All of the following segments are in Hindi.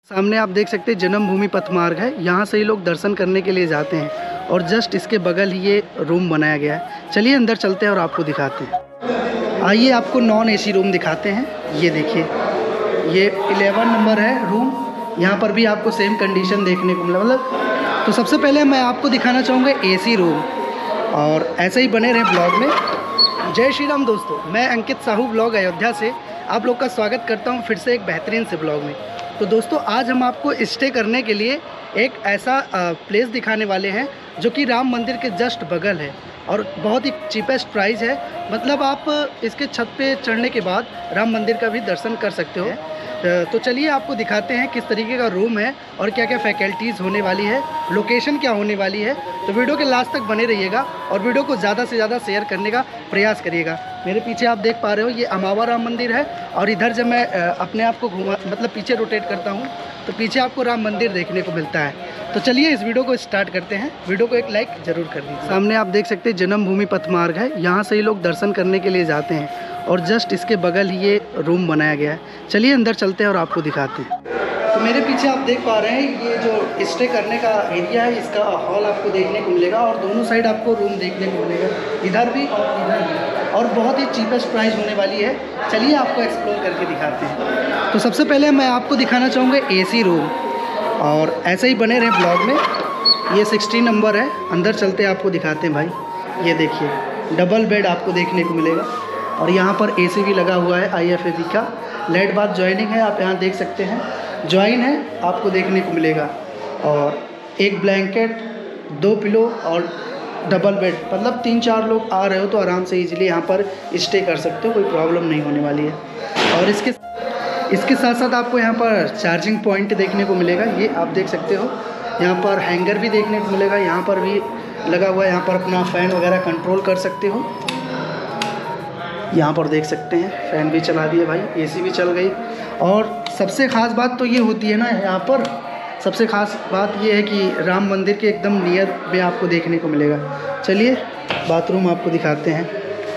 सामने आप देख सकते हैं जन्मभूमि पथ मार्ग है। यहाँ से ही लोग दर्शन करने के लिए जाते हैं और जस्ट इसके बगल ही ये रूम बनाया गया है। चलिए अंदर चलते हैं और आपको दिखाते हैं। आइए आपको नॉन एसी रूम दिखाते हैं। ये देखिए, ये 11 नंबर है रूम। यहाँ पर भी आपको सेम कंडीशन देखने को मिला। मतलब तो सबसे पहले मैं आपको दिखाना चाहूँगा एसी रूम, और ऐसे ही बने रहे ब्लॉग में। जय श्री राम दोस्तों, मैं अंकित साहू ब्लॉग अयोध्या से आप लोग का स्वागत करता हूँ फिर से एक बेहतरीन से ब्लॉग में। तो दोस्तों आज हम आपको स्टे करने के लिए एक ऐसा प्लेस दिखाने वाले हैं जो कि राम मंदिर के जस्ट बगल है और बहुत ही चीपेस्ट प्राइस है। मतलब आप इसके छत पे चढ़ने के बाद राम मंदिर का भी दर्शन कर सकते हो। तो चलिए आपको दिखाते हैं किस तरीके का रूम है और क्या क्या फैकल्टीज़ होने वाली है, लोकेशन क्या होने वाली है। तो वीडियो के लास्ट तक बने रहिएगा और वीडियो को ज़्यादा से ज़्यादा शेयर करने का प्रयास करिएगा। मेरे पीछे आप देख पा रहे हो ये अमावा राम मंदिर है, और इधर जब मैं अपने आप को मतलब पीछे रोटेट करता हूँ तो पीछे आपको राम मंदिर देखने को मिलता है। तो चलिए इस वीडियो को स्टार्ट करते हैं। वीडियो को एक लाइक ज़रूर कर दीजिए। सामने आप देख सकते हैं जन्मभूमि पथ मार्ग है। यहाँ से ही लोग दर्शन करने के लिए जाते हैं और जस्ट इसके बगल ही ये रूम बनाया गया है। चलिए अंदर चलते हैं और आपको दिखाते हैं। तो मेरे पीछे आप देख पा रहे हैं ये जो स्टे करने का एरिया है, इसका हॉल आपको देखने को मिलेगा और दोनों साइड आपको रूम देखने को मिलेगा, इधर भी और इधर भी, और बहुत ही चीपेस्ट प्राइस होने वाली है। चलिए आपको एक्सप्लोर करके दिखाते हैं। तो सबसे पहले मैं आपको दिखाना चाहूँगा एसी रूम, और ऐसे ही बने रहे ब्लॉग में। ये 16 नंबर है। अंदर चलते आपको दिखाते हैं भाई। ये देखिए डबल बेड आपको देखने को मिलेगा और यहाँ पर एसी भी लगा हुआ है IFAB का। लेट बाथ जॉइनिंग है, आप यहाँ देख सकते हैं, जॉइन है आपको देखने को मिलेगा। और एक ब्लैंकेट, 2 पिलो और डबल बेड, मतलब 3-4 लोग आ रहे हो तो आराम से इजीली यहाँ पर स्टे कर सकते हो, कोई प्रॉब्लम नहीं होने वाली है। और इसके साथ साथ आपको यहाँ पर चार्जिंग पॉइंट देखने को मिलेगा। ये आप देख सकते हो, यहाँ पर हैंगर भी देखने को मिलेगा, यहाँ पर भी लगा हुआ है। यहाँ पर अपना फ़ैन वगैरह कंट्रोल कर सकते हो। यहाँ पर देख सकते हैं फ़ैन भी चला दिए भाई, एसी भी चल गई। और सबसे ख़ास बात तो ये होती है ना, यहाँ पर सबसे ख़ास बात ये है कि राम मंदिर के एकदम नियर में आपको देखने को मिलेगा। चलिए बाथरूम आपको दिखाते हैं।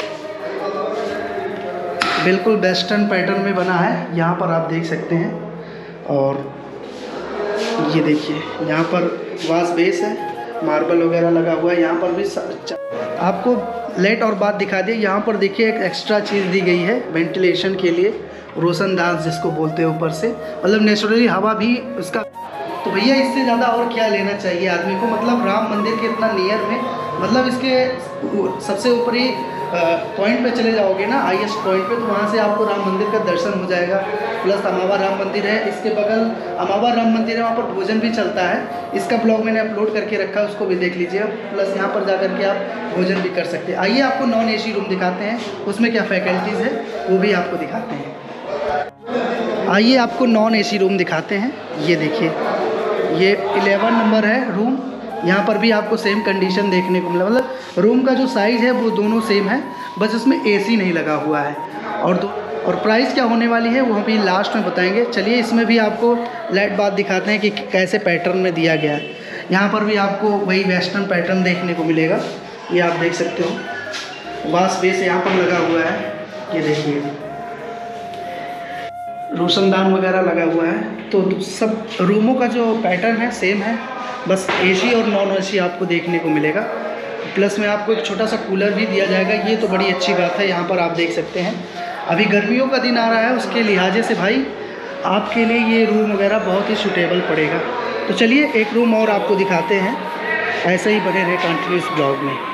बिल्कुल वेस्टर्न पैटर्न में बना है, यहाँ पर आप देख सकते हैं। और ये देखिए यहाँ पर वाश बेस है, मार्बल वगैरह लगा हुआ है। यहाँ पर भी आपको लाइट और बात दिखा दिए। यहाँ पर देखिए एक एक्स्ट्रा चीज़ दी गई है वेंटिलेशन के लिए, रोशनदान जिसको बोलते हैं ऊपर से, मतलब नेचुरली हवा भी उसका। तो भैया इससे ज़्यादा और क्या लेना चाहिए आदमी को। मतलब राम मंदिर के इतना नियर में, मतलब इसके सबसे ऊपरी पॉइंट पे चले जाओगे ना, हाईएस्ट पॉइंट पे, तो वहाँ से आपको राम मंदिर का दर्शन हो जाएगा। प्लस अमावा राम मंदिर है, इसके बगल अमावा राम मंदिर है, वहाँ पर भोजन भी चलता है। इसका ब्लॉग मैंने अपलोड करके रखा है, उसको भी देख लीजिए। प्लस यहाँ पर जा करके आप भोजन भी कर सकते हैं। आइए आपको नॉन एसी रूम दिखाते हैं, उसमें क्या फैकल्टीज़ है वो भी आपको दिखाते हैं। आइए आपको नॉन एसी रूम दिखाते हैं। ये देखिए, ये 11 नंबर है रूम। यहाँ पर भी आपको सेम कंडीशन देखने को मिला। मतलब रूम का जो साइज़ है वो दोनों सेम है, बस इसमें एसी नहीं लगा हुआ है। और प्राइस क्या होने वाली है वो हम भी लास्ट में बताएंगे। चलिए इसमें भी आपको लाइट बात दिखाते हैं कि कैसे पैटर्न में दिया गया है। यहाँ पर भी आपको वही वेस्टर्न पैटर्न देखने को मिलेगा। ये आप देख सकते हो, वाश बेस यहाँ पर लगा हुआ है। ये देखिए रोशनदान वगैरह लगा हुआ है। तो सब रूमों का जो पैटर्न है सेम है, बस एसी और नॉन एसी आपको देखने को मिलेगा। प्लस में आपको एक छोटा सा कूलर भी दिया जाएगा। ये तो बड़ी अच्छी बात है। यहाँ पर आप देख सकते हैं अभी गर्मियों का दिन आ रहा है, उसके लिहाजे से भाई आपके लिए ये रूम वगैरह बहुत ही सूटेबल पड़ेगा। तो चलिए एक रूम और आपको दिखाते हैं। ऐसे ही बने रहे कंटिन्यूस ब्लॉग में।